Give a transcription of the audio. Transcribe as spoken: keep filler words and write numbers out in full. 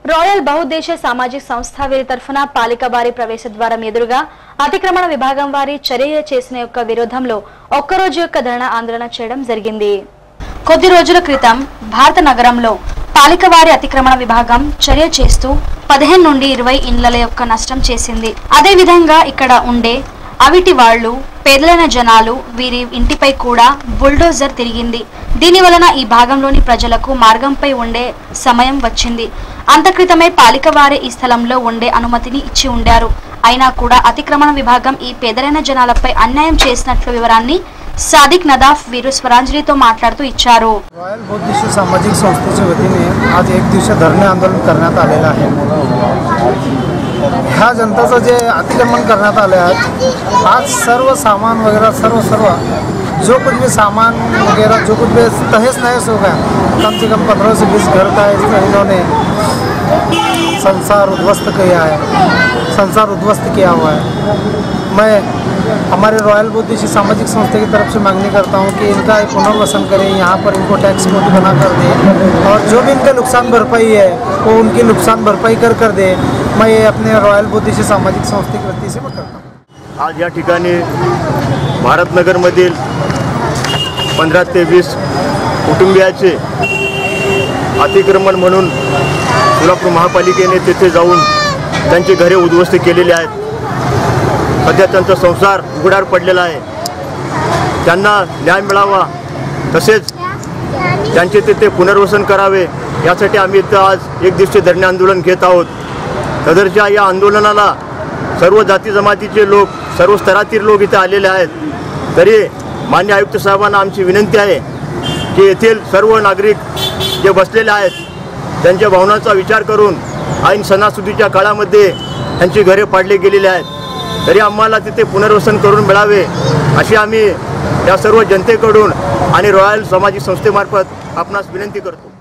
Royal బహుద్దేశీయ సామాజిక సంస్థ వీరి తరఫున పాలిక వారి ప్రవేశ ద్వారం ఎదురుగా అతిక్రమణ విభాగం వారి చర్య చేసిన యొక్క విరోధంలో ఒక్కరోజు యొక్క ధర్నా ఆందోళన చేయడం జరిగింది. కొద్ది రోజుల క్రితం భారత నగరంలో పాలిక వారి అతిక్రమణ విభాగం చర్య చేస్తూ పదిహేను నుండి ఇరవై ఇండ్ల యొక్క నష్టం చేసింది. అదే విధంగా ఇక్కడ ఉండే అవిటి వాళ్ళు పేదలైన జనాలు వీరి ఇంటిపై కూడా బుల్డోజర్ తిరిగింది. దీని వలన ఈ భాగంలోని ప్రజలకు మార్గంపై ఉండే సమయం వచ్చింది. అంతక్రితమే పాలిక వారి ఈ స్థలంలో ఉండే అనుమతిని ఇచ్చి ఉండారు. అయినా కూడా అతిక్రమణ విభాగం ఈ పేదలైన జనాలపై అన్యాయం చేసినట్లు వివరాన్ని सादिक नदाफ वीर स्वरांजलि तो माట్లాడుతూ इच्छारो. रॉयल बौद्धिस्ट सामाजिक संस्थेच्या वतीने आज एक दिवसीय धरणे आंदोलन करण्यात आलेलं आहे. ह्या जनताचं जे अतिक्रमण करण्यात आले आहे, आज सर्व सामान वगैरह सर्व सर्व जो कुछ भी सामान वगैरह जो कुछ भी तहस नहस हो गया. कम से कम पंद्रह से बीस घर का इन्होंने संसार उद्ध्वस्त किया है संसार उद्ध्वस्त किया हुआ है. मैं हमारे रॉयल बौद्धिस्ट सामाजिक संस्था की तरफ से मांगनी करता हूं कि इनका पुनर्वसन करें, यहाँ पर इनको टैक्स मुक्त बना कर दें और जो भी इनका नुकसान भरपाई है वो उनकी नुकसान भरपाई कर कर दे. मैं ये अपने रॉयल बौद्धिस्ट सामाजिक संस्थे की वतीने से मैं करता हूँ. आज या ठिकाणी भारतनगरमधील पंधरा ते वीस कुटुंबियाचे अतिक्रमण म्हणून सोलापूर महापालिकेने तेथे जाऊन त्यांची घरे उद्ध्वस्त केलेली आहेत. सध्या त्यांचा संसार उघड्यावर पडलेला आहे. त्यांना न्याय मिळावा तसेच त्यांचे तेथे पुनर्वसन करावे यासाठी आम्ही इथं आज एक दिवसीय धरणे आंदोलन घेत आहोत. सदरच्या या आंदोलनाला सर्व जाती जमातीचे लोक सर्व स्तरातील लोक इथे आलेले आहेत. तरी मान्य आयुक्त साहेबांना आमची विनंती आहे की येथील सर्व नागरिक जे बसलेले आहेत त्यांच्या भावनांचा विचार करून ऐन सणासुदीच्या काळामध्ये त्यांची घरे पाडली गेलेली आहेत. तरी आम्हाला तिथे पुनर्वसन करून मिळावे अशी आम्ही या सर्व जनतेकडून आणि रॉयल सामाजिक संस्थेमार्फत आपणास विनंती करतो.